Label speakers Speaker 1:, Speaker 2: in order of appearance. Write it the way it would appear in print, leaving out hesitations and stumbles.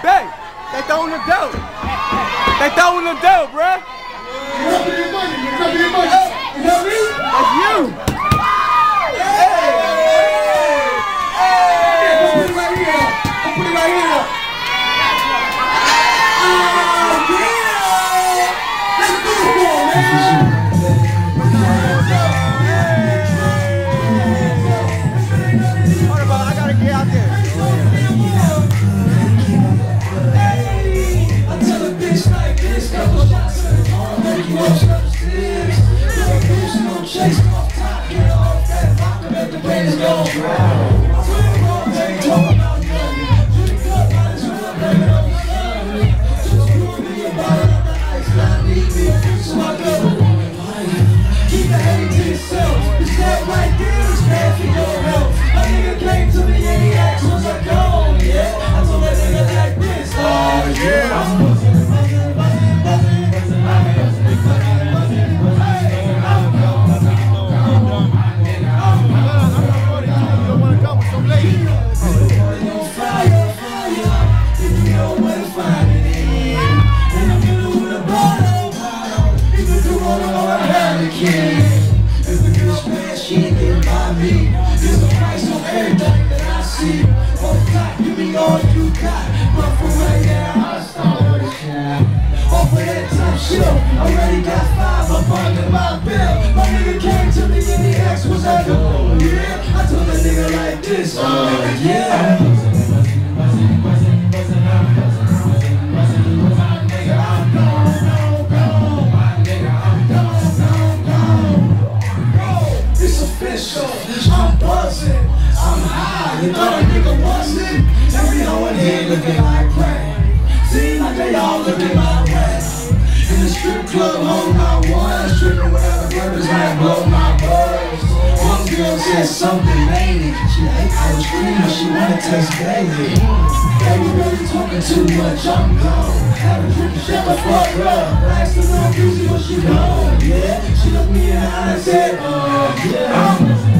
Speaker 1: Back. They throwing the dope. They throwing the dope, bruh. That's you. Put it right here. Put it right here. Let's go, man. Hold on, I gotta get out there.
Speaker 2: I tell a bitch like this, couple shots in the car, make you up upstairs. No chase off top, get off that vodka, let the brains go. Keep the hate to yourself. It's that right there, it's bad for your health. My nigga came to me and he asked, was I gone? Yeah, I told that nigga like this. Oh yeah. Already got 5 up under my belt. My nigga came to me and he asked, was I gone? Yeah, I told that nigga like this. Oh yeah. It's official. I'm buzzing. I'm high. You thought a nigga wasn't? Every hoe in here looking like crack. Seem like they all looking my way. In the strip club, hold my one. Stripping without the purpose, might blow my buzz. One girl said something lady. She ate ice cream, but she wanna taste daily. They were really talking too much, I'm gone. Have a drink, shut the fuck up. Asked her no music, but she gone, yeah. She looked me in the eye and said, yeah.